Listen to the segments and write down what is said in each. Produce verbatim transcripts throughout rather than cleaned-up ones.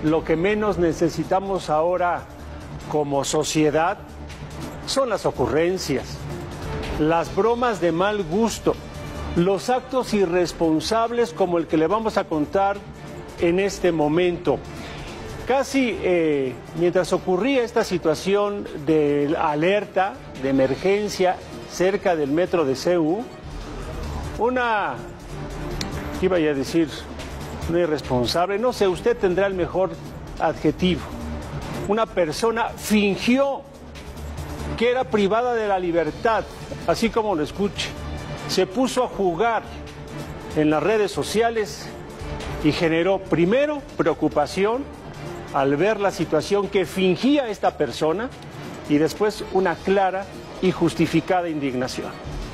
lo que menos necesitamos ahora como sociedad son las ocurrencias, las bromas de mal gusto, los actos irresponsables como el que le vamos a contar en este momento. Casi eh, mientras ocurría esta situación de alerta, de emergencia cerca del metro de C U, una, ¿qué iba a decir? Una irresponsable, no sé, usted tendrá el mejor adjetivo. Una persona fingió que era privada de la libertad, así como lo escuche. Se puso a jugar en las redes sociales y generó primero preocupación al ver la situación que fingía esta persona y después una clara y justificada indignación.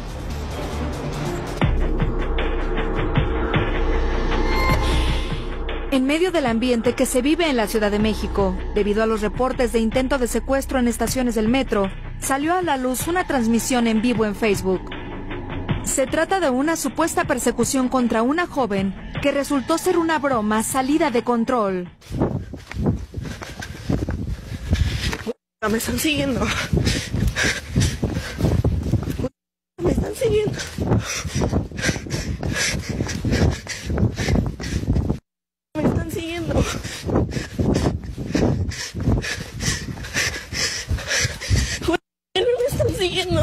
En medio del ambiente que se vive en la Ciudad de México, debido a los reportes de intento de secuestro en estaciones del metro, salió a la luz una transmisión en vivo en Facebook. Se trata de una supuesta persecución contra una joven que resultó ser una broma salida de control. Me están siguiendo. Me están siguiendo. Me están siguiendo. Me están siguiendo.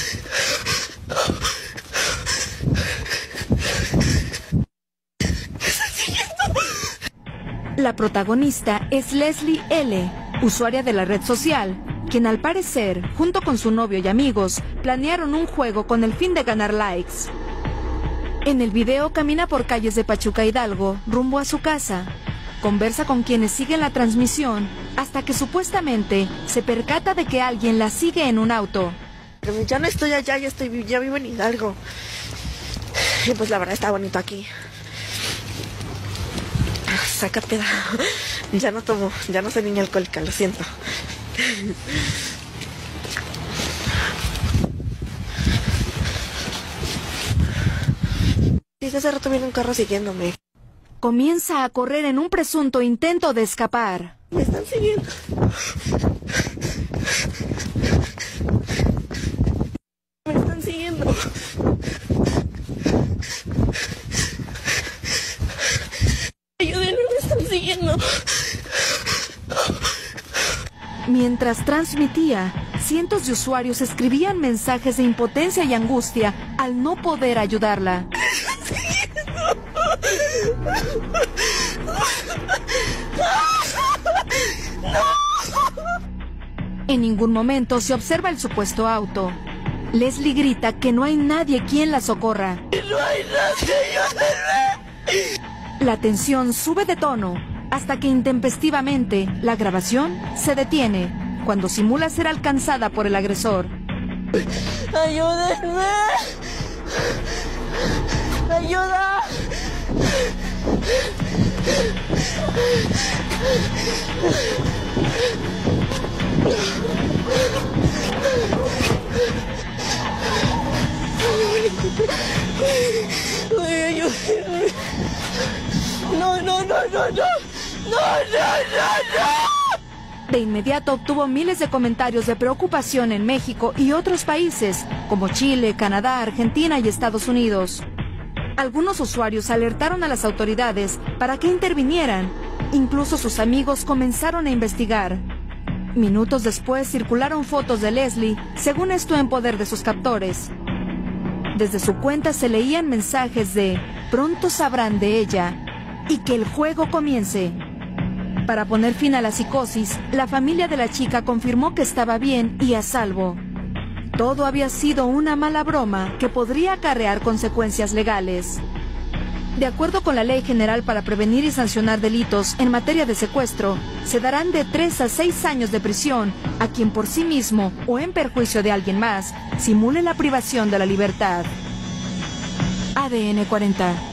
La protagonista es Leslie L., usuaria de la red social, quien al parecer, junto con su novio y amigos, planearon un juego con el fin de ganar likes. En el video camina por calles de Pachuca Hidalgo, rumbo a su casa. Conversa con quienes siguen la transmisión, hasta que supuestamente se percata de que alguien la sigue en un auto. Pero ya no estoy allá, ya, estoy, ya vivo en Hidalgo. Y pues la verdad está bonito aquí. Saca peda. Ya no tomo, ya no soy niña alcohólica, lo siento. Desde hace rato viene un carro siguiéndome. Comienza a correr en un presunto intento de escapar. Me están siguiendo. Me están siguiendo. Ayúdenme, me están siguiendo. Mientras transmitía, cientos de usuarios escribían mensajes de impotencia y angustia al no poder ayudarla. En ningún momento se observa el supuesto auto. Leslie grita que no hay nadie quien la socorra. ¡No hay nadie! ¡Ayúdenme! La tensión sube de tono hasta que intempestivamente la grabación se detiene cuando simula ser alcanzada por el agresor. ¡Ayúdenme! ¡Ayuda! ¡Ay, ayúdenme! ¡No, no, no, no, no! ¡No, no, no, no! De inmediato obtuvo miles de comentarios de preocupación en México y otros países, como Chile, Canadá, Argentina y Estados Unidos. Algunos usuarios alertaron a las autoridades para que intervinieran. Incluso sus amigos comenzaron a investigar. Minutos después circularon fotos de Leslie, según esto en poder de sus captores. Desde su cuenta se leían mensajes de "pronto sabrán de ella" y que el juego comience. Para poner fin a la psicosis, la familia de la chica confirmó que estaba bien y a salvo. Todo había sido una mala broma que podría acarrear consecuencias legales. De acuerdo con la Ley General para Prevenir y Sancionar Delitos en materia de secuestro, se darán de tres a seis años de prisión a quien por sí mismo o en perjuicio de alguien más simule la privación de la libertad. A D N cuarenta.